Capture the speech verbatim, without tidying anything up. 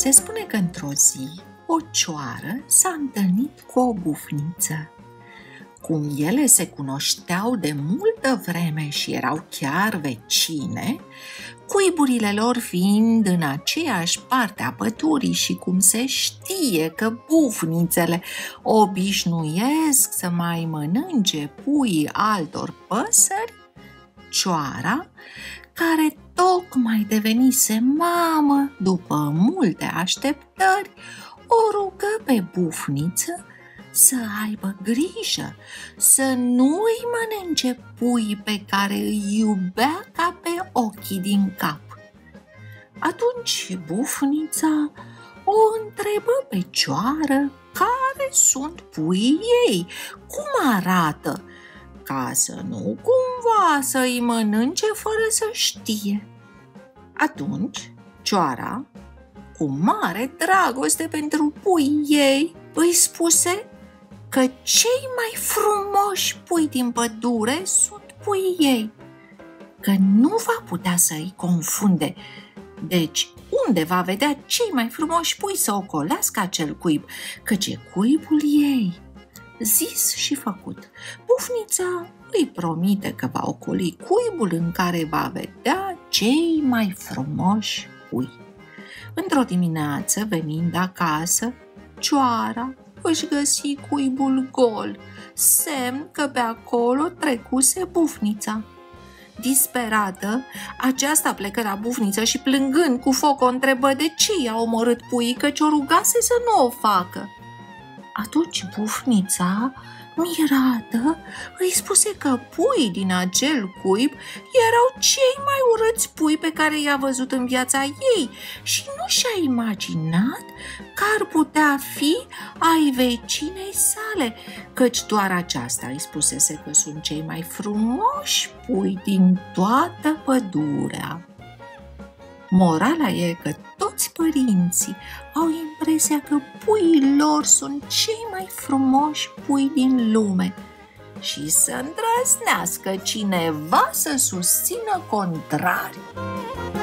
Se spune că într-o zi o cioară s-a întâlnit cu o bufniță. Cum ele se cunoșteau de multă vreme și erau chiar vecine, cuiburile lor fiind în aceeași parte a pădurii și cum se știe că bufnițele obișnuiesc să mai mănânce puii altor păsări, cioara, care tocmai devenise mamă după multe așteptări, o rugă pe bufniță să aibă grijă, să nu îi mănânce puii pe care îi iubea ca pe ochii din cap. Atunci bufnița o întrebă pe cioară care sunt puii ei, cum arată, ca să nu cumva să îi mănânce fără să știe. Atunci cioara, cu mare dragoste pentru puii ei, îi spuse că cei mai frumoși pui din pădure sunt puii ei, că nu va putea să îi confunde. Deci, unde va vedea cei mai frumoși pui să ocolească acel cuib, căci e cuibul ei. Zis și făcut, bufnița îi promite că va ocoli cuibul în care va vedea cei mai frumoși pui. Într-o dimineață, venind acasă, cioara își găsi cuibul gol, semn că pe acolo trecuse bufnița. Disperată, aceasta plecă la bufniță și plângând cu foc o întrebă de ce i-a omorât puii, căci o rugase să nu o facă. Atunci bufnița, mirată, îi spuse că puii din acel cuib erau cei mai urâți pui pe care i-a văzut în viața ei și nu și-a imaginat că ar putea fi ai vecinei sale, căci doar aceasta îi spusese că sunt cei mai frumoși pui din toată pădurea. Morala e că toți părinții au impresia că puii lor sunt cei mai frumoși pui din lume și să îndrăznească cineva să susțină contrariul.